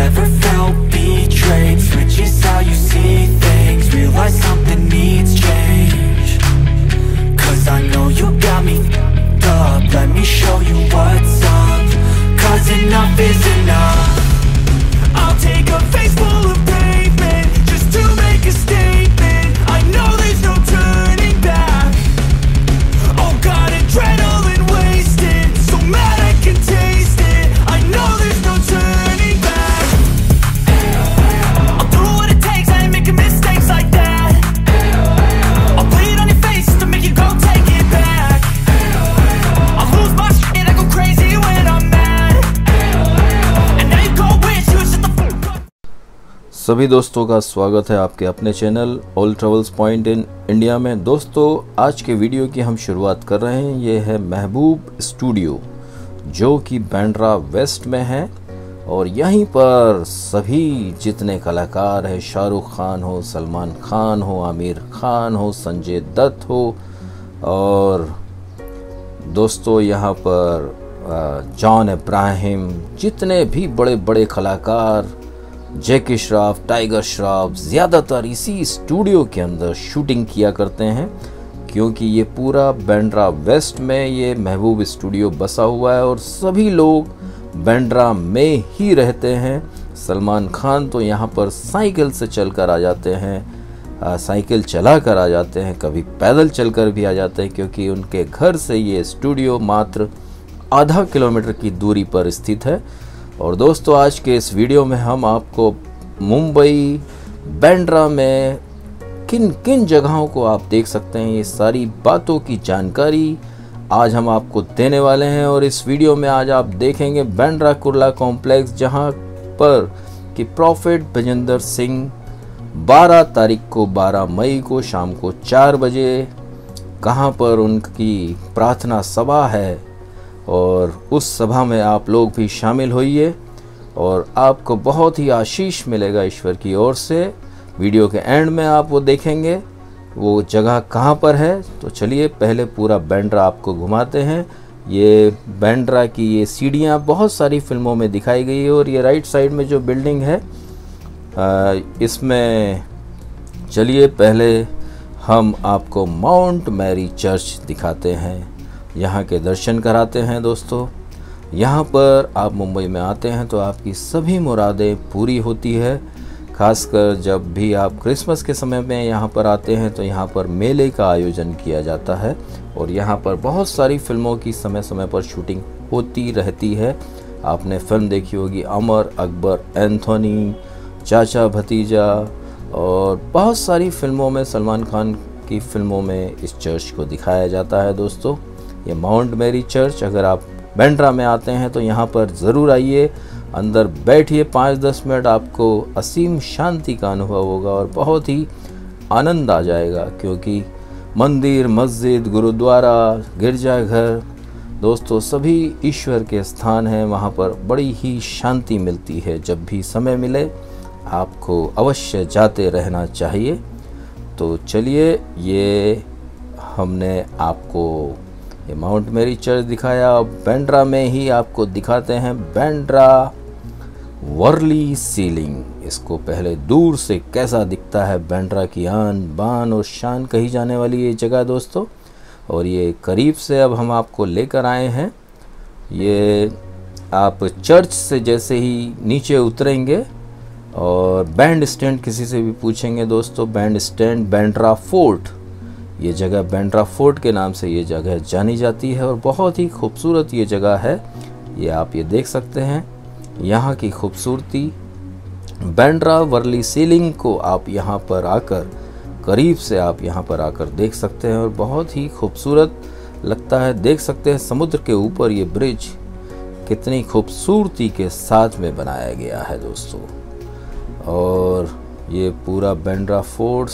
ever felt betrayed? Switches how you see things, realize something needs change. Cause I know you got me f***ed up, let me show you what's up. Cause enough is enough. I'll take a face full of pavement just to make a statement. I know there's no turning back. Oh God, adrenaline wasted, so mad I can taste it. I know there's no turning back. I'll do what it takes, I ain't making mistakes like that. I'll put it on your face to make you go take it back. I'll lose my shit, I go crazy when I'm mad. And now you go wish you would shut the fuck up. सभी दोस्तों का स्वागत है आपके अपने channel all travels point in India में। दोस्तों, आज के वीडियो की हम शुरुआत कर रहे हैं। ये है महबूब स्टूडियो, जो कि बांद्रा वेस्ट में है। और यहीं पर सभी जितने कलाकार हैं, शाहरुख खान हो, सलमान खान हो, आमिर खान हो, संजय दत्त हो, और दोस्तों यहाँ पर जॉन इब्राहिम, जितने भी बड़े बड़े कलाकार, जैकी श्रॉफ, टाइगर श्रॉफ, ज़्यादातर इसी स्टूडियो के अंदर शूटिंग किया करते हैं। क्योंकि ये पूरा बांद्रा वेस्ट में ये महबूब स्टूडियो बसा हुआ है और सभी लोग बांद्रा में ही रहते हैं। सलमान खान तो यहाँ पर साइकिल से चलकर आ जाते हैं, साइकिल चला कर आ जाते हैं, कभी पैदल चलकर भी आ जाते हैं, क्योंकि उनके घर से ये स्टूडियो मात्र आधा किलोमीटर की दूरी पर स्थित है। और दोस्तों, आज के इस वीडियो में हम आपको मुंबई बांद्रा में किन किन जगहों को आप देख सकते हैं, ये सारी बातों की जानकारी आज हम आपको देने वाले हैं। और इस वीडियो में आज आप देखेंगे बांद्रा कुर्ला कॉम्प्लेक्स, जहां पर कि प्रॉफेट बजिंदर सिंह 12 तारीख को 12 मई को शाम को 4 बजे कहां पर उनकी प्रार्थना सभा है, और उस सभा में आप लोग भी शामिल होइए और आपको बहुत ही आशीष मिलेगा ईश्वर की ओर से। वीडियो के एंड में आप वो देखेंगे वो जगह कहाँ पर है। तो चलिए पहले पूरा बांद्रा आपको घुमाते हैं। ये बांद्रा की ये सीढ़ियाँ बहुत सारी फिल्मों में दिखाई गई है। और ये राइट साइड में जो बिल्डिंग है, इसमें चलिए पहले हम आपको माउंट मैरी चर्च दिखाते हैं, यहाँ के दर्शन कराते हैं। दोस्तों, यहाँ पर आप मुंबई में आते हैं तो आपकी सभी मुरादें पूरी होती है। खासकर जब भी आप क्रिसमस के समय में यहाँ पर आते हैं तो यहाँ पर मेले का आयोजन किया जाता है और यहाँ पर बहुत सारी फिल्मों की समय समय पर शूटिंग होती रहती है। आपने फिल्म देखी होगी अमर, अकबर, एंथोनी, चाचा भतीजा, और बहुत सारी फिल्मों में, सलमान खान की फिल्मों में इस चर्च को दिखाया जाता है। दोस्तों, ये माउंट मैरी चर्च, अगर आप बांद्रा में आते हैं तो यहाँ पर ज़रूर आइए, अंदर बैठिए 5-10 मिनट, आपको असीम शांति का अनुभव होगा और बहुत ही आनंद आ जाएगा। क्योंकि मंदिर, मस्जिद, गुरुद्वारा, गिरजाघर, दोस्तों सभी ईश्वर के स्थान हैं। वहाँ पर बड़ी ही शांति मिलती है। जब भी समय मिले आपको अवश्य जाते रहना चाहिए। तो चलिए, ये हमने आपको ये माउंट मैरी चर्च दिखाया। बांद्रा में ही आपको दिखाते हैं बांद्रा वर्ली सीलिंग। इसको पहले दूर से कैसा दिखता है, बांद्रा की आन बान और शान कही जाने वाली ये जगह दोस्तों। और ये करीब से अब हम आपको लेकर आए हैं। ये आप चर्च से जैसे ही नीचे उतरेंगे और बैंड स्टैंड, किसी से भी पूछेंगे दोस्तों, बैंड स्टैंड, बांद्रा फोर्ट, ये जगह बांद्रा फोर्ट के नाम से ये जगह जानी जाती है। और बहुत ही खूबसूरत ये जगह है। ये आप ये देख सकते हैं यहाँ की खूबसूरती। बांद्रा वर्ली सीलिंग को आप यहाँ पर आकर, करीब से आप यहाँ पर आकर देख सकते हैं और बहुत ही खूबसूरत लगता है। देख सकते हैं समुद्र के ऊपर ये ब्रिज कितनी खूबसूरती के साथ में बनाया गया है दोस्तों। और ये पूरा बांद्रा फोर्ट,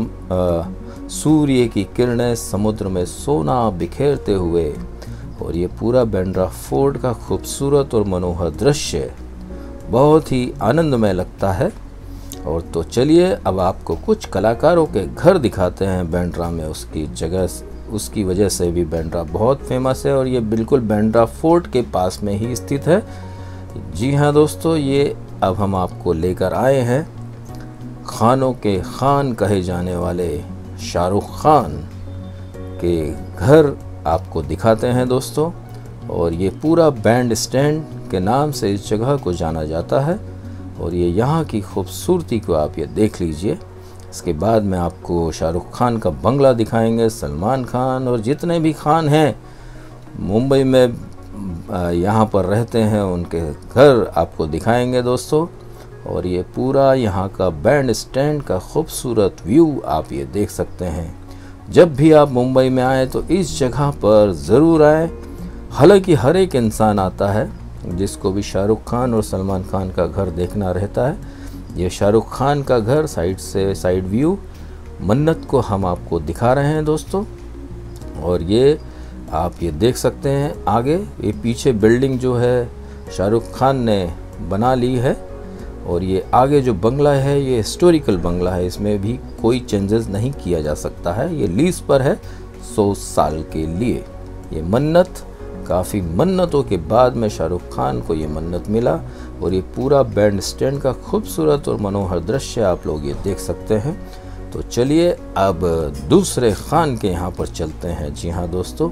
सूर्य की किरणें समुद्र में सोना बिखेरते हुए, और ये पूरा बांद्रा फोर्ट का खूबसूरत और मनोहर दृश्य बहुत ही आनंदमय लगता है। और तो चलिए अब आपको कुछ कलाकारों के घर दिखाते हैं बांद्रा में। उसकी वजह से भी बांद्रा बहुत फेमस है और ये बिल्कुल बांद्रा फोर्ट के पास में ही स्थित है। जी हाँ दोस्तों, ये अब हम आपको लेकर आए हैं खानों के खान कहे जाने वाले शाहरुख खान के घर आपको दिखाते हैं दोस्तों। और ये पूरा बैंड स्टैंड के नाम से इस जगह को जाना जाता है। और ये यहाँ की खूबसूरती को आप ये देख लीजिए। इसके बाद में आपको शाहरुख खान का बंगला दिखाएंगे, सलमान खान और जितने भी खान हैं मुंबई में यहाँ पर रहते हैं उनके घर आपको दिखाएंगे दोस्तों। और ये पूरा यहाँ का बैंड स्टैंड का खूबसूरत व्यू आप ये देख सकते हैं। जब भी आप मुंबई में आए तो इस जगह पर ज़रूर आए। हालांकि हर एक इंसान आता है जिसको भी शाहरुख खान और सलमान खान का घर देखना रहता है। ये शाहरुख खान का घर साइड से साइड व्यू मन्नत को हम आपको दिखा रहे हैं दोस्तों। और ये आप ये देख सकते हैं आगे ये पीछे बिल्डिंग जो है शाहरुख खान ने बना ली है। और ये आगे जो बंगला है ये हिस्टोरिकल बंगला है, इसमें भी कोई चेंजेस नहीं किया जा सकता है। ये लीज पर है 100 साल के लिए। ये मन्नत काफ़ी मन्नतों के बाद में शाहरुख खान को ये मन्नत मिला। और ये पूरा बैंड स्टैंड का खूबसूरत और मनोहर दृश्य आप लोग ये देख सकते हैं। तो चलिए अब दूसरे खान के यहाँ पर चलते हैं। जी हाँ दोस्तों,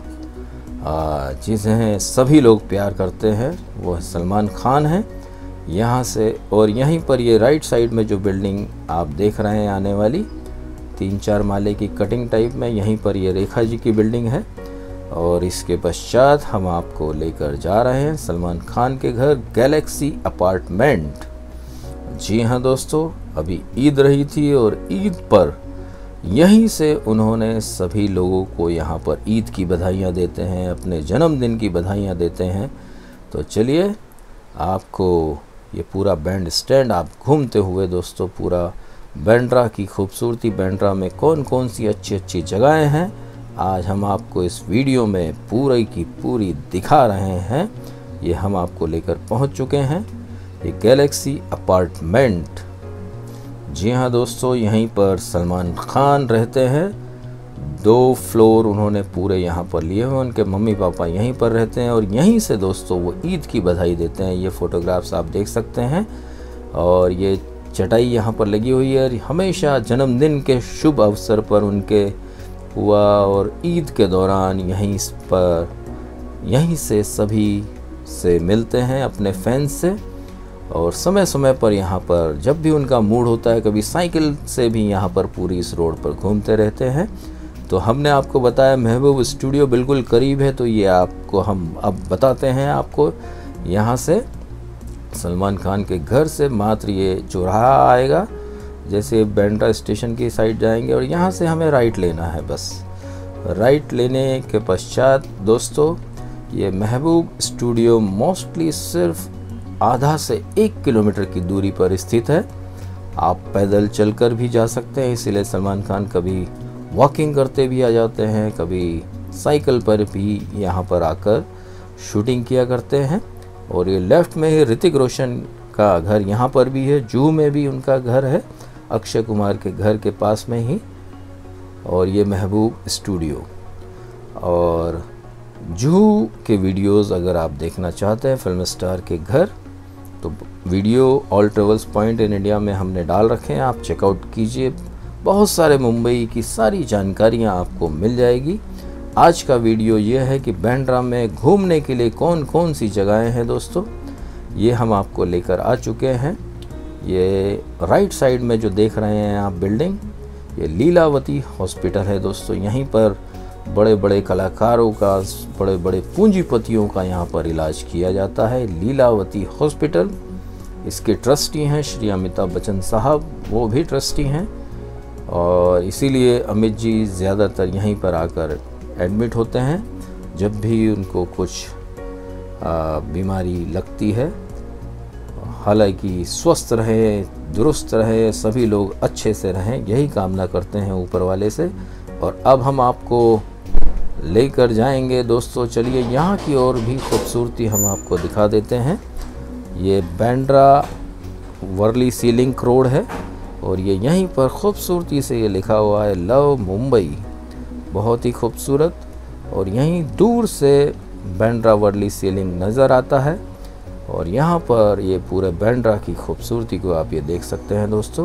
जिन्हें सभी लोग प्यार करते हैं वो सलमान खान हैं यहाँ से। और यहीं पर ये राइट साइड में जो बिल्डिंग आप देख रहे हैं आने वाली 3-4 माले की कटिंग टाइप में, यहीं पर ये रेखा जी की बिल्डिंग है। और इसके पश्चात हम आपको लेकर जा रहे हैं सलमान खान के घर गैलेक्सी अपार्टमेंट। जी हाँ दोस्तों, अभी ईद रही थी और ईद पर यहीं से उन्होंने सभी लोगों को यहाँ पर ईद की बधाइयाँ देते हैं, अपने जन्मदिन की बधाइयाँ देते हैं। तो चलिए आपको ये पूरा बैंड स्टैंड आप घूमते हुए दोस्तों पूरा बांद्रा की खूबसूरती, बांद्रा में कौन कौन सी अच्छी अच्छी जगहें हैं आज हम आपको इस वीडियो में पूरी की पूरी दिखा रहे हैं। ये हम आपको लेकर पहुंच चुके हैं ये गैलेक्सी अपार्टमेंट। जी हाँ दोस्तों, यहीं पर सलमान खान रहते हैं। 2 फ्लोर उन्होंने पूरे यहाँ पर लिए हुए, उनके मम्मी पापा यहीं पर रहते हैं। और यहीं से दोस्तों वो ईद की बधाई देते हैं। ये फ़ोटोग्राफ्स आप देख सकते हैं। और ये चटाई यहाँ पर लगी हुई है। हमेशा जन्मदिन के शुभ अवसर पर उनके हुआ और ईद के दौरान यहीं से सभी से मिलते हैं अपने फैंस से। और समय समय पर यहाँ पर जब भी उनका मूड होता है कभी साइकिल से भी यहाँ पर पूरी इस रोड पर घूमते रहते हैं। तो हमने आपको बताया महबूब स्टूडियो बिल्कुल करीब है, तो ये आपको हम अब बताते हैं आपको यहाँ से सलमान खान के घर से मात्र ये चौराहा आएगा। जैसे बांद्रा स्टेशन की साइड जाएंगे और यहाँ से हमें राइट लेना है। बस राइट लेने के पश्चात दोस्तों ये महबूब स्टूडियो मोस्टली सिर्फ आधा से 1 किलोमीटर की दूरी पर स्थित है। आप पैदल चलकर भी जा सकते हैं, इसीलिए सलमान खान कभी वॉकिंग करते भी आ जाते हैं, कभी साइकिल पर भी यहाँ पर आकर शूटिंग किया करते हैं। और ये लेफ़्ट में ही ऋतिक रोशन का घर यहाँ पर भी है, जूहू में भी उनका घर है, अक्षय कुमार के घर के पास में ही। और ये महबूब स्टूडियो और जूहू के वीडियोस अगर आप देखना चाहते हैं फिल्म स्टार के घर तो video all travels point in India में हमने डाल रखे हैं, आप चेकआउट कीजिए। बहुत सारे मुंबई की सारी जानकारियां आपको मिल जाएगी। आज का वीडियो ये है कि बांद्रा में घूमने के लिए कौन कौन सी जगहें हैं दोस्तों, ये हम आपको लेकर आ चुके हैं। ये राइट साइड में जो देख रहे हैं आप बिल्डिंग, ये लीलावती हॉस्पिटल है दोस्तों। यहीं पर बड़े बड़े कलाकारों का, बड़े बड़े पूंजीपतियों का यहाँ पर इलाज किया जाता है। लीलावती हॉस्पिटल, इसके ट्रस्टी हैं श्री अमिताभ बच्चन साहब, वो भी ट्रस्टी हैं। और इसीलिए अमित जी ज़्यादातर यहीं पर आकर एडमिट होते हैं जब भी उनको कुछ बीमारी लगती है। हालांकि स्वस्थ रहे, दुरुस्त रहे, सभी लोग अच्छे से रहें, यही कामना करते हैं ऊपर वाले से। और अब हम आपको लेकर जाएंगे दोस्तों, चलिए यहाँ की और भी खूबसूरती हम आपको दिखा देते हैं। ये Bandra Worli sea link road है और ये यहीं पर खूबसूरती से ये लिखा हुआ है लव मुंबई, बहुत ही खूबसूरत। और यहीं दूर से बांद्रा वर्ली सी लिंक नज़र आता है। और यहाँ पर ये पूरे बांद्रा की खूबसूरती को आप ये देख सकते हैं दोस्तों।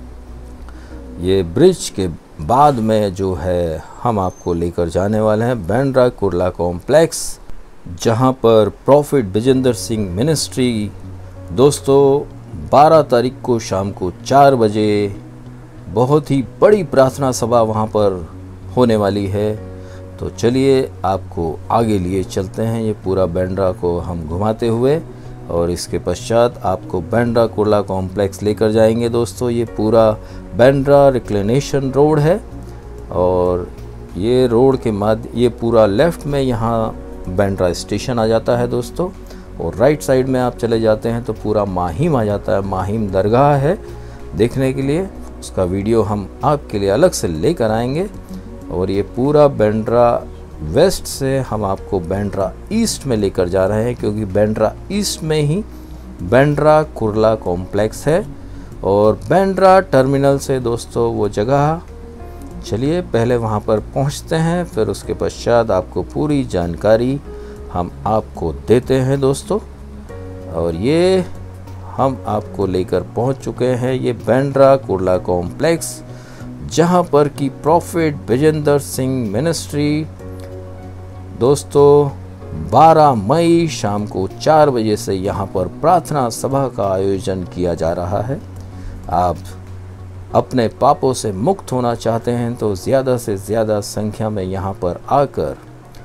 ये ब्रिज के बाद में जो है हम आपको लेकर जाने वाले हैं बांद्रा कुर्ला कॉम्प्लेक्स, जहाँ पर प्रॉफिट विजेंद्र सिंह मिनिस्ट्री दोस्तों 12 तारीख को शाम को 4 बजे बहुत ही बड़ी प्रार्थना सभा वहाँ पर होने वाली है। तो चलिए आपको आगे लिए चलते हैं, ये पूरा बांद्रा को हम घुमाते हुए, और इसके पश्चात आपको बांद्रा कुर्ला कॉम्प्लेक्स लेकर जाएंगे दोस्तों। ये पूरा बांद्रा रिक्लिनेशन रोड है और ये रोड के ये पूरा लेफ़्ट में यहाँ बांद्रा स्टेशन आ जाता है दोस्तों, और राइट साइड में आप चले जाते हैं तो पूरा माहिम आ जाता है। माहिम दरगाह है देखने के लिए, उसका वीडियो हम आपके लिए अलग से लेकर आएंगे। और ये पूरा बांद्रा वेस्ट से हम आपको बांद्रा ईस्ट में लेकर जा रहे हैं, क्योंकि बांद्रा ईस्ट में ही बांद्रा कुर्ला कॉम्प्लेक्स है और बांद्रा टर्मिनल से दोस्तों वो जगह। चलिए पहले वहाँ पर पहुँचते हैं, फिर उसके पश्चात आपको पूरी जानकारी हम आपको देते हैं दोस्तों। और ये हम आपको लेकर पहुँच चुके हैं ये बांद्रा कुर्ला कॉम्प्लेक्स, जहाँ पर कि प्रॉफिट विजेंद्र सिंह मिनिस्ट्री दोस्तों 12 मई शाम को 4 बजे से यहाँ पर प्रार्थना सभा का आयोजन किया जा रहा है। आप अपने पापों से मुक्त होना चाहते हैं तो ज़्यादा से ज़्यादा संख्या में यहाँ पर आकर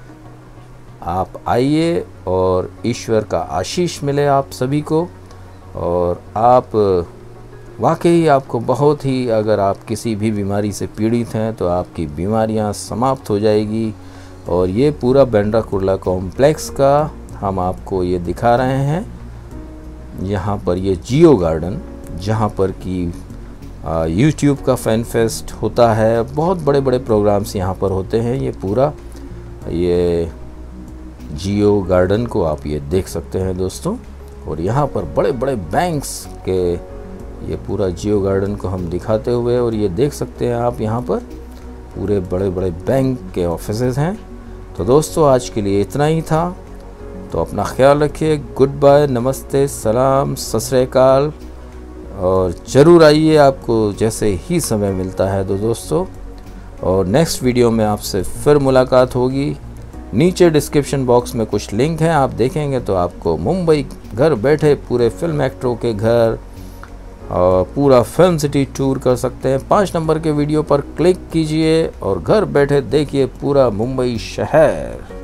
आप आइए और ईश्वर का आशीष मिले आप सभी को। और आप वाकई आपको बहुत ही, अगर आप किसी भी बीमारी से पीड़ित हैं तो आपकी बीमारियां समाप्त हो जाएगी। और ये पूरा बांद्रा कुर्ला कॉम्प्लेक्स का हम आपको ये दिखा रहे हैं। यहाँ पर ये जियो गार्डन, जहाँ पर कि यूट्यूब का फैन फेस्ट होता है, बहुत बड़े बड़े प्रोग्राम्स यहाँ पर होते हैं। ये पूरा ये जियो गार्डन को आप ये देख सकते हैं दोस्तों। और यहाँ पर बड़े बड़े बैंक्स के ये पूरा जियो गार्डन को हम दिखाते हुए, और ये देख सकते हैं आप यहाँ पर पूरे बड़े बड़े बैंक के ऑफिसेज हैं। तो दोस्तों आज के लिए इतना ही था, तो अपना ख्याल रखिए। गुड बाय, नमस्ते, सलाम, सत श्री अकाल, और ज़रूर आइए आपको जैसे ही समय मिलता है तो दोस्तों। और नेक्स्ट वीडियो में आपसे फिर मुलाकात होगी। नीचे डिस्क्रिप्शन बॉक्स में कुछ लिंक हैं, आप देखेंगे तो आपको मुंबई घर बैठे पूरे फिल्म एक्टरों के घर और पूरा फिल्म सिटी टूर कर सकते हैं। 5 नंबर के वीडियो पर क्लिक कीजिए और घर बैठे देखिए पूरा मुंबई शहर।